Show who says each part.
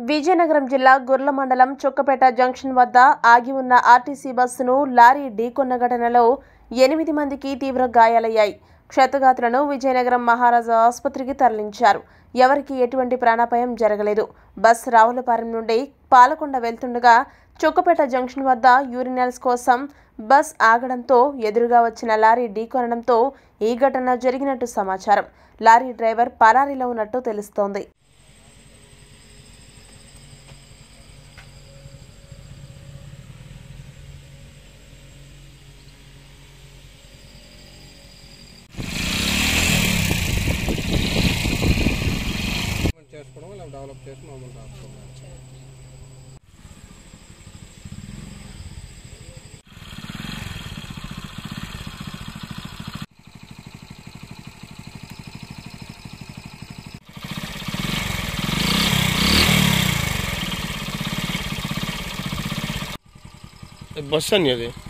Speaker 1: విజయనగరం జిల్లా గుర్ల మండలం చొక్కపేట జంక్షన్ వద్ద ఆగి ఉన్న ఆర్టీసీ బస్సును లారీ ఢీకొన్న ఘటనలో 8 మందికి తీవ్ర గాయాలయ్యాయి. క్షతగాత్రులను విజయనగరం మహారాజా ఆసుపత్రికి తరలించారు. ఎవరికి ఎటువంటి ప్రాణాపాయం జరగలేదు. బస్ రావులపాలెం నుండి పాలకొండ వెళ్తుండగా చొక్కపేట జంక్షన్ వద్ద యూరినల్స్ కోసం బస్ ఆగడంతో ఎదురుగా వచ్చిన లారీ ఢీకొనడంతో ఈ ఘటన జరిగినట్టు సమాచారం. లారీ డ్రైవర్ పరారీలో ఉన్నట్టు తెలుస్తోంది.
Speaker 2: చేసుకోవడం ఇలా డెవలప్ చేసి మామూలు రాసుకోవాలి.
Speaker 3: బస్ అని అది